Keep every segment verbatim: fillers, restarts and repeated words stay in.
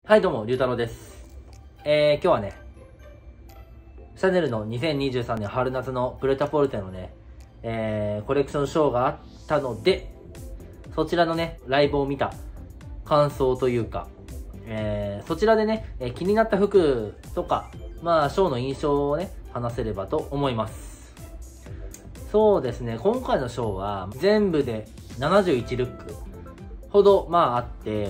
はい、どうも、りゅうたろうです。えー、今日はね、シャネルのにせんにじゅうさんねん春夏のプレタポルテのね、えー、コレクションショーがあったので、そちらのね、ライブを見た感想というか、えー、そちらでね、えー、気になった服とか、まあ、ショーの印象をね、話せればと思います。そうですね、今回のショーは、全部でななじゅういちルックほど、まあ、あって、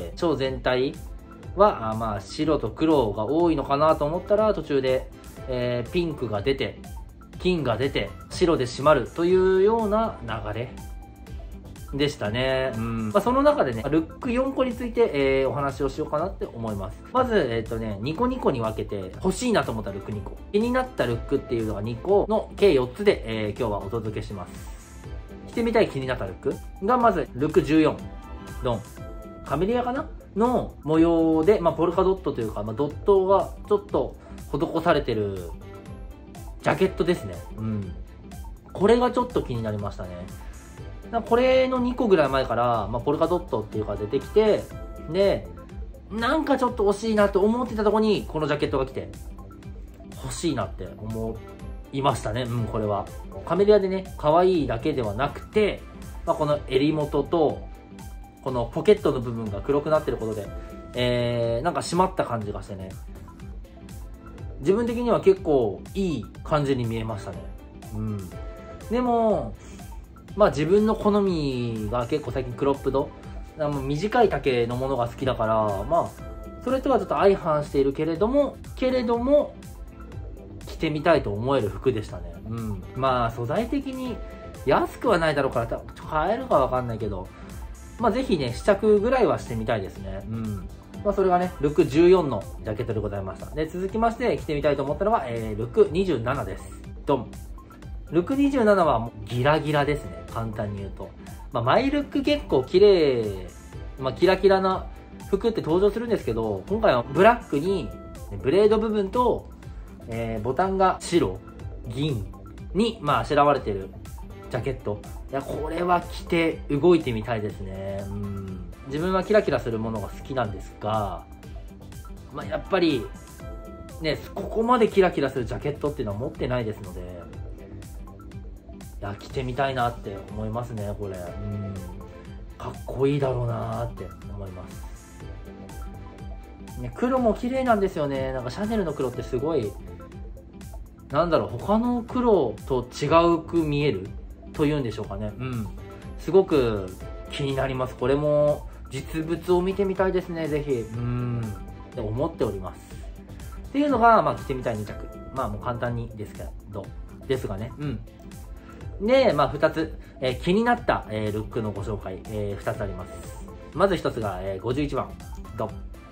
ショー全体、は、あまあ、白と黒が多いのかなと思ったら、途中で、えー、ピンクが出て、金が出て、白で締まるというような流れでしたね。うん。まあ、その中でね、ルックよんこについて、えー、お話をしようかなって思います。まず、えっとね、にこにこに分けて、欲しいなと思ったルックにこ。気になったルックっていうのがにこの計よっつで、えー、今日はお届けします。着てみたい気になったルックが、まず、ルックじゅうよん。ドン。カメリアかなの模様で、まあ、ポルカドットというか、まあ、ドットがちょっと施されてるジャケットですね。うん。これがちょっと気になりましたね。これのにこぐらい前から、まあ、ポルカドットっていうか出てきて、で、なんかちょっと惜しいなと思ってたとこに、このジャケットが来て、欲しいなって思いましたね。うん、これは。カメリアでね、可愛いだけではなくて、まあ、この襟元と、このポケットの部分が黒くなってることで、えー、なんか締まった感じがしてね。自分的には結構いい感じに見えましたね。うん。でも、まあ自分の好みが結構最近クロップド、短い丈のものが好きだから、まあ、それとはちょっと相反しているけれども、けれども、着てみたいと思える服でしたね。うん。まあ素材的に安くはないだろうから、買えるかわかんないけど、まあぜひね、試着ぐらいはしてみたいですね。うん。まあそれがね、ルックじゅうよんのジャケットでございました。で、続きまして着てみたいと思ったのが、えー、ルックにじゅうななです。ドン。ルックにじゅうななはもうギラギラですね。簡単に言うと。まあマイルック結構綺麗、まあキラキラな服って登場するんですけど、今回はブラックに、ブレード部分と、えー、ボタンが白、銀に、まああしらわれてるジャケット。いや、これは着て動いてみたいですね。うん。自分はキラキラするものが好きなんですが、まあ、やっぱり、ね、ここまでキラキラするジャケットっていうのは持ってないですので、いや、着てみたいなって思いますね、これ。うん。かっこいいだろうなーって思います。ね、黒も綺麗なんですよね。なんかシャネルの黒ってすごい、なんだろう、他の黒と違うく見えるというんでしょうかね。うん。すごく気になります。これも実物を見てみたいですね、ぜひ。うん。って思っております。っていうのが、まあ着てみたいに着。まあもう簡単にですけど、ですがね。うん。で、まあふたつ、えー、気になった、えー、ルックのご紹介、えー、ふたつあります。まずひとつが、えー、ごじゅういちばん。ドン。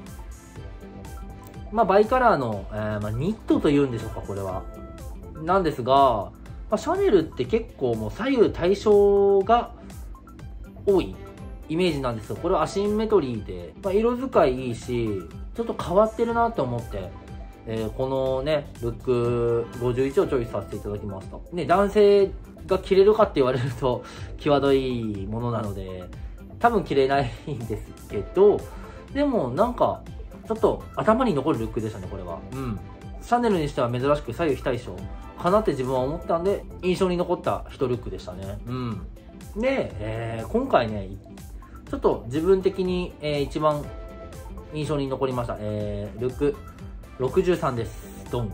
まあバイカラーの、えーまあ、ニットというんでしょうか、これは。なんですが、まあ、シャネルって結構もう左右対称が多いイメージなんですよ。これはアシンメトリーで、まあ、色使いいいし、ちょっと変わってるなって思って、えー、このね、ルックごじゅういちをチョイスさせていただきました。ね、男性が着れるかって言われると、際どいものなので、多分着れないんですけど、でもなんか、ちょっと頭に残るルックでしたね、これは。うん。シャネルにしては珍しく左右非対称かなって自分は思ったんで、印象に残った一ルックでしたね。うん。で、えー、今回ね、ちょっと自分的に、えー、一番印象に残りました。えー、ルックろくじゅうさんです。ドン。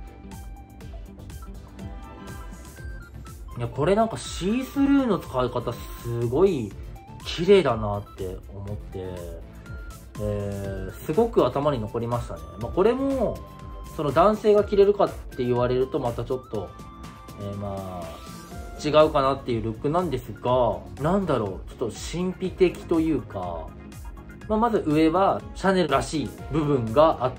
いや、これなんかシースルーの使い方すごい綺麗だなって思って、えー、すごく頭に残りましたね。まあ、これも、その男性が着れるかって言われるとまたちょっと、えー、まあ違うかなっていうルックなんですが、なんだろう、ちょっと神秘的というか、まあ、まず上はシャネルらしい部分があって、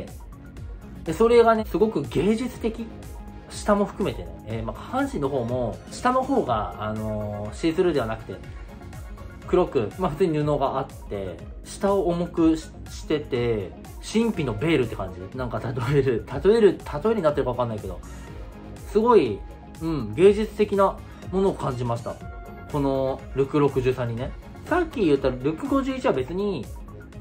でそれがね、すごく芸術的。下も含めてね、えー、まあ下半身の方も、下の方が、あのー、シースルーではなくて、黒く、まあ普通に布があって、下を重く し, してて、神秘のベールって感じ。なんか例える、例える、例えになってるかわかんないけど、すごい、うん、芸術的なものを感じました。このルックろくじゅうさんにね。さっき言ったルックごじゅういちは別に、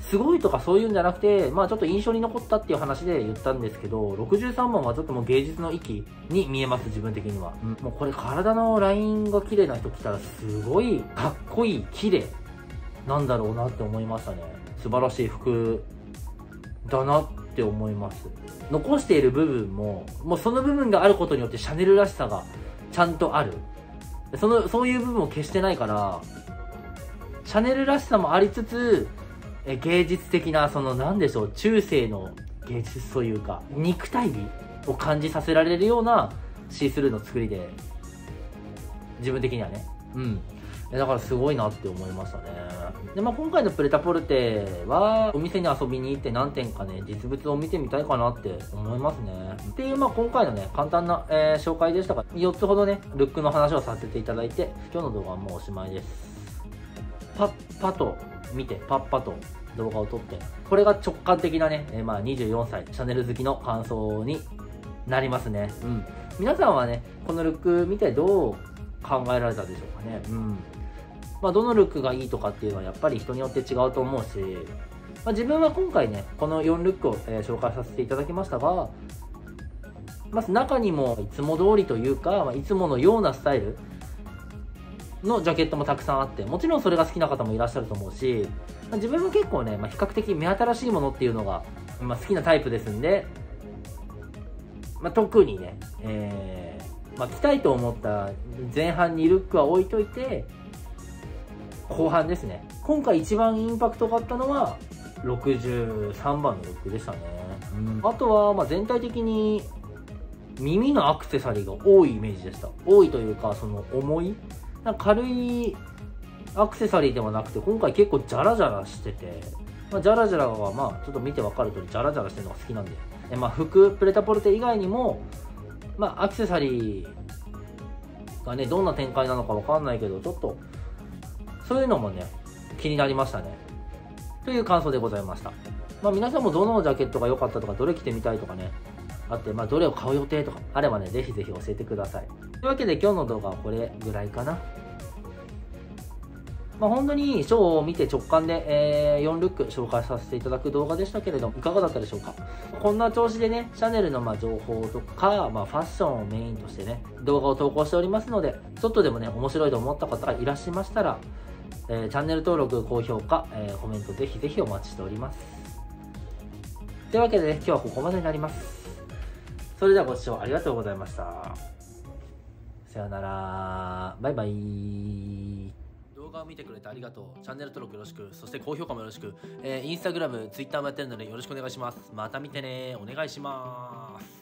すごいとかそういうんじゃなくて、まあちょっと印象に残ったっていう話で言ったんですけど、ろくじゅうさんばんはちょっともう芸術の域に見えます、自分的には。うん、もうこれ体のラインが綺麗な人来たらすごいかっこいい、綺麗なんだろうなって思いましたね。素晴らしい服だなって思います。残している部分も、もうその部分があることによってシャネルらしさがちゃんとある。その、そういう部分を消してないから、シャネルらしさもありつつ、え芸術的な、そのなんでしょう、中世の芸術というか、肉体美を感じさせられるようなシースルーの作りで、自分的にはね。うん。だからすごいなって思いましたね。で、まあ今回のプレタポルテは、お店に遊びに行って何点かね、実物を見てみたいかなって思いますね。っていう、まあ今回のね、簡単な、えー紹介でしたが、よっつほどね、ルックの話をさせていただいて、今日の動画はもうおしまいです。パッパと見て、パッパと動画を撮って、これが直感的なね、えーまあにじゅうよんさい、シャネル好きの感想になりますね。うん。皆さんはね、このルック見てどう考えられたでしょうかね。うん。まあ、どのルックがいいとかっていうのはやっぱり人によって違うと思うし、まあ、自分は今回ね、このよんルックを、えー紹介させていただきましたが、まず中にもいつも通りというか、まあ、いつものようなスタイルのジャケットもたくさんあって、もちろんそれが好きな方もいらっしゃると思うし、まあ、自分は結構ね、まあ、比較的目新しいものっていうのが、まあ、好きなタイプですんで、まあ、特にね、えーまあ、着たいと思った前半にルックは置いといて、後半ですね。今回一番インパクトがあったのはろくじゅうさんばんのルックでしたね。うん、あとはまあ全体的に耳のアクセサリーが多いイメージでした。多いというか、その重い、なんか軽いアクセサリーではなくて、今回結構ジャラジャラしてて、まあ、ジャラジャラはまあちょっと見てわかる通りジャラジャラしてるのが好きなんで、えまあ服、プレタポルテ以外にも、まあアクセサリーがね、どんな展開なのかわかんないけど、ちょっとそういうのもね、気になりましたね。という感想でございました。まあ皆さんもどのジャケットが良かったとか、どれ着てみたいとかね、あって、まあどれを買う予定とかあればね、ぜひぜひ教えてください。というわけで今日の動画はこれぐらいかな。まあ本当にショーを見て直感で、えー、よんルック紹介させていただく動画でしたけれども、いかがだったでしょうか。こんな調子でね、シャネルのまあ情報とか、まあ、ファッションをメインとしてね、動画を投稿しておりますので、ちょっとでもね、面白いと思った方がいらっしゃいましたら、えー、チャンネル登録、高評価、えー、コメントぜひぜひお待ちしております。というわけで、ね、今日はここまでになります。それではご視聴ありがとうございました。さよなら。バイバイ。動画を見てくれてありがとう。チャンネル登録よろしく。そして高評価もよろしく。えー、インスタグラム、ツイッターもやってるのでよろしくお願いします。また見てね。お願いします。